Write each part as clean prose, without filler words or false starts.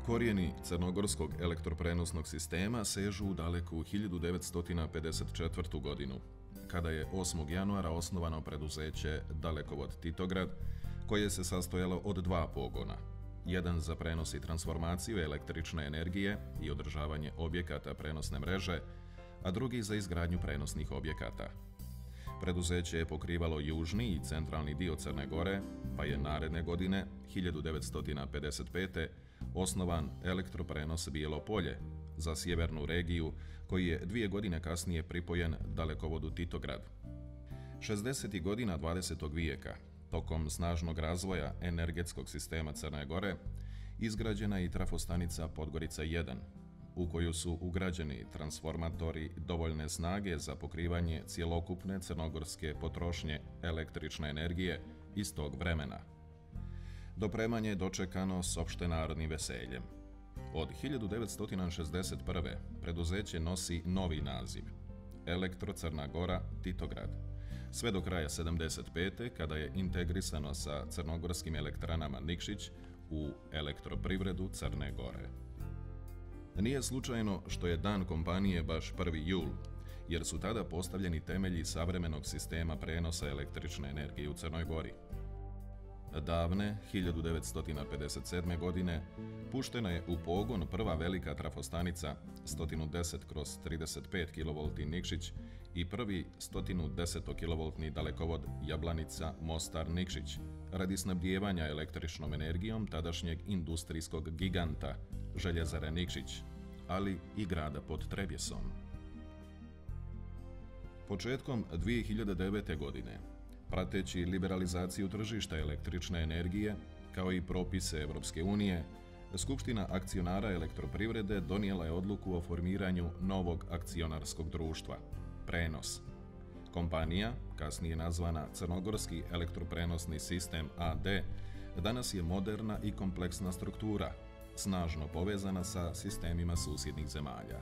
Korijeni crnogorskog elektroprenosnog sistema sežu u daleku 1954. godinu, kada je 8. januara osnovano preduzeće Dalekovod Titograd, koje se sastojalo od dva pogona. Jedan za prenos i transformaciju električne energije i održavanje objekata prenosne mreže, a drugi za izgradnju prenosnih objekata. Preduzeće je pokrivalo južni i centralni dio Crne Gore, pa je naredne godine, 1955. osnovan elektroprenos Bijelo Polje za sjevernu regiju, koji je 2 godine kasnije pripojen Dalekovodu Titograd. 60. godina 20. vijeka, tokom snažnog razvoja energetskog sistema Crne Gore, izgrađena je i trafostanica Podgorica 1, u koju su ugrađeni transformatori dovoljne snage za pokrivanje cjelokupne crnogorske potrošnje električne energije iz tog vremena. Dopremanje je dočekano s opštenarodnim veseljem. Od 1961. preduzeće nosi novi naziv – Elektro Crna Gora Titograd, sve do kraja 75. kada je integrisano sa crnogorskim elektranama Nikšić u Elektroprivredu Crne Gore. Nije slučajno što je dan kompanije baš 1. jul, jer su tada postavljeni temelji savremenog sistema prenosa električne energije u Crnoj Gori. Davne, 1957. godine, puštena je u pogon prva velika trafostanica 110/35 kV Nikšić i prvi 110 kV dalekovod Jablanica Mostar Nikšić radi snabdijevanja električnom energijom tadašnjeg industrijskog giganta Željezare Nikšić, ali i grada pod Trebjesom. Početkom 2009. godine, prateći liberalizaciju tržišta električne energije, kao i propise Evropske unije, Skupština akcionara Elektroprivrede donijela je odluku o formiranju novog akcionarskog društva – Prenos. Kompanija, kasnije nazvana Crnogorski elektroprenosni sistem AD, danas je moderna i kompleksna struktura, snažno povezana sa sistemima susjednih zemalja.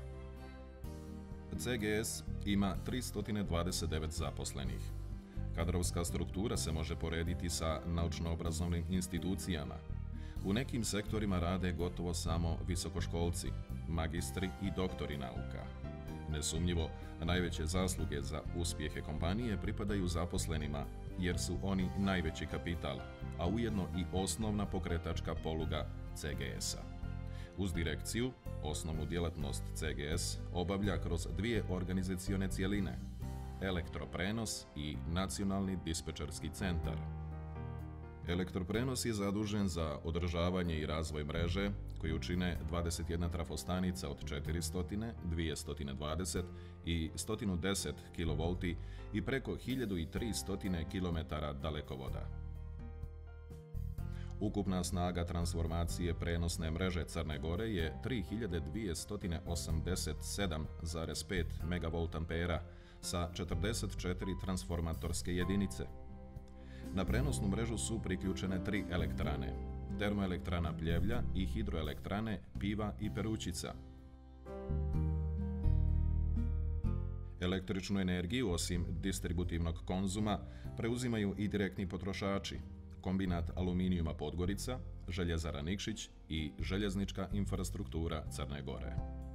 CGS ima 329 zaposlenih. Kadrovska struktura se može porediti sa naučno-obrazovnim institucijama. U nekim sektorima rade gotovo samo visokoškolci, magistri i doktori nauka. Nesumnjivo, najveće zasluge za uspjehe kompanije pripadaju zaposlenima, jer su oni najveći kapital, a ujedno i osnovna pokretačka poluga CGS-a. Uz direkciju, osnovnu djelatnost CGS obavlja kroz dvije organizacione cjeline – Elektroprenos i Nacionalni dispečerski centar. Elektroprenos je zadužen za održavanje i razvoj mreže, koju čine 21 trafostanica od 400, 220 i 110 kV i preko 1300 km dalekovoda. Ukupna snaga transformacije prenosne mreže Crne Gore je 3287,5 MVA sa 44 transformatorske jedinice. Na prenosnu mrežu su priključene 3 elektrane – termoelektrana Pljevlja i hidroelektrane Piva i Perućica. Električnu energiju, osim distributivnog konzuma, preuzimaju i direktni potrošači – kombinat aluminijuma Podgorica, Željezara Nikšić i željeznička infrastruktura Crne Gore.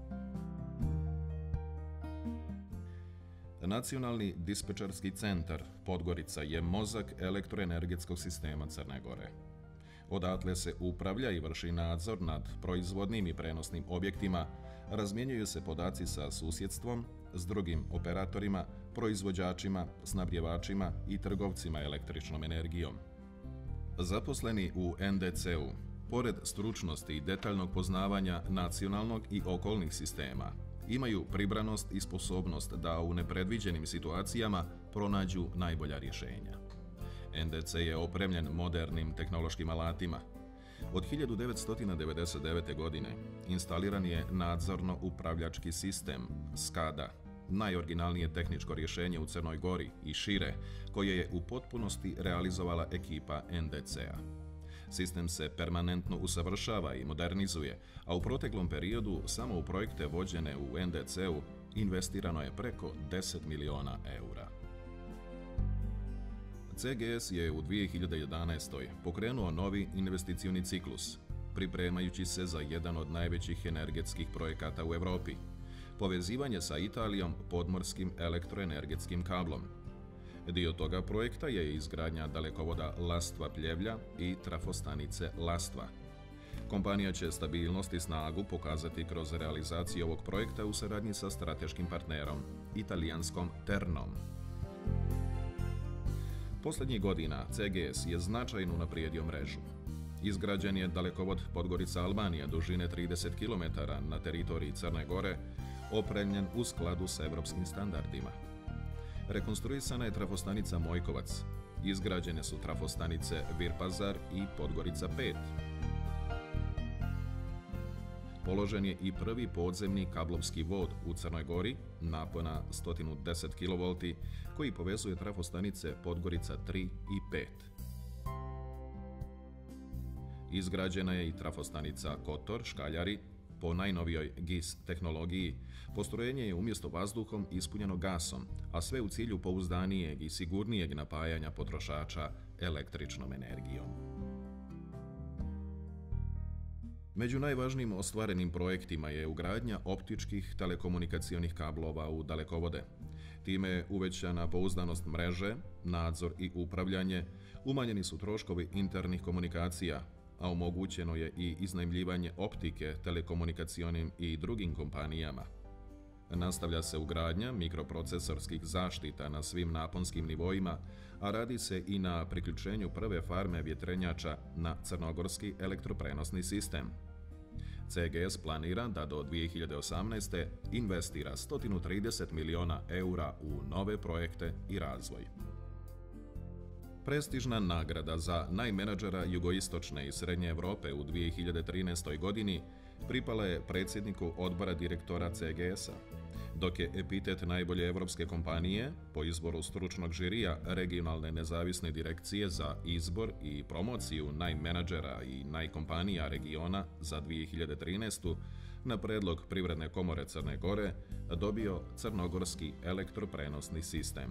Nacionalni dispečerski centar Podgorica je mozak elektroenergetskog sistema Crne Gore. Odatle se upravlja i vrši nadzor nad proizvodnim i prenosnim objektima, razmjenjuju se podaci sa susjedstvom, s drugim operatorima, proizvođačima, snabdjevačima i trgovcima električnom energijom. Zaposleni u NDC-u, pored stručnosti i detaljnog poznavanja nacionalnog i okolnih sistema, imaju pribranost i sposobnost da u nepredviđenim situacijama pronađu najbolja rješenja. NDC je opremljen modernim tehnološkim alatima. Od 1999. godine instaliran je nadzorno-upravljački sistem SCADA, najoriginalnije tehničko rješenje u Crnoj Gori i šire, koje je u potpunosti realizovala ekipa NDC-a. Sistem se permanentno usavršava i modernizuje, a u proteklom periodu samo u projekte vođene u NDC-u investirano je preko 10 miliona eura. CGS je u 2011. pokrenuo novi investicioni ciklus. pripremajući se za jedan od najvećih energetskih projekata u Europi, povezivanje sa Italijom podmorskim elektroenergetskim kablom. Dio toga projekta je izgradnja dalekovoda Lastva-Pljevlja i trafostanice Lastva. Kompanija će stabilnost i snagu pokazati kroz realizaciju ovog projekta u saradnji sa strateškim partnerom, italijanskom Ternom. Posljednjih godina CGS je značajno unaprijedio mrežu. Izgrađen je dalekovod Podgorica-Albanija dužine 30 km na teritoriji Crne Gore, opremljen u skladu sa evropskim standardima. Rekonstruisana je trafostanica Mojkovac, izgrađene su trafostanice Virpazar i Podgorica 5. Položen je i prvi podzemni kablovski vod u Crnoj Gori, napona 110 kV, koji povezuje trafostanice Podgorica 3 i 5. Izgrađena je i trafostanica Kotor, Škaljari, po najnovijoj GIS tehnologiji. Postrojenje je umjesto vazduhom ispunjeno gasom, a sve u cilju pouzdanijeg i sigurnijeg napajanja potrošača električnom energijom. Među najvažnijim ostvarenim projektima je ugradnja optičkih telekomunikacionih kablova u dalekovode. Time je uvećana pouzdanost mreže, nadzor i upravljanje, umanjeni su troškovi internih komunikacija, a omogućeno je i iznajmljivanje optike telekomunikacionim i drugim kompanijama. Nastavlja se ugradnja mikroprocesorskih zaštita na svim naponskim nivoima, a radi se i na priključenju prve farme vjetrenjača na crnogorski elektroprenosni sistem. CGS planira da do 2018. investira 130 miliona eura u nove projekte i razvoj. Prestižna nagrada za najmenadžera jugoistočne i srednje Europe u 2013. godini pripala je predsjedniku odbora direktora CGS-a, dok je epitet najbolje evropske kompanije po izboru stručnog žirija regionalne nezavisne direkcije za izbor i promociju najmenadžera i najkompanija regiona za 2013. na predlog Privredne komore Crne Gore dobio crnogorski elektroprenosni sistem.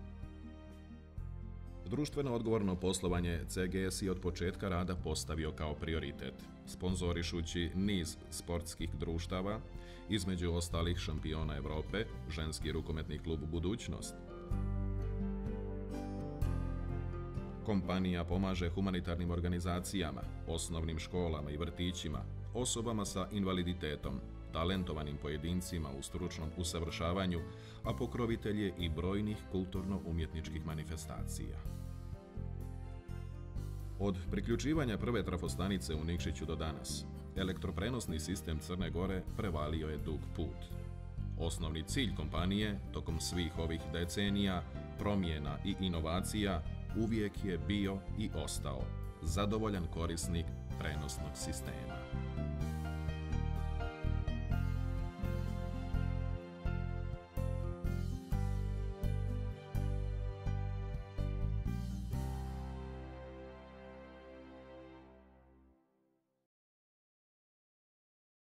Društveno odgovorno poslovanje CGS je od početka rada postavio kao prioritet, sponzorišući niz sportskih društava, između ostalih šampiona Europe, ženski rukometni klub Budućnost. Kompanija pomaže humanitarnim organizacijama, osnovnim školama i vrtićima, osobama sa invaliditetom, talentovanim pojedincima u stručnom usavršavanju, a pokrovitelj je i brojnih kulturno-umjetničkih manifestacija. Od priključivanja prve trafostanice u Nikšiću do danas, elektroprenosni sistem Crne Gore prevalio je dug put. Osnovni cilj kompanije, tokom svih ovih decenija, promjena i inovacija, uvijek je bio i ostao zadovoljan korisnik prenosnog sistema.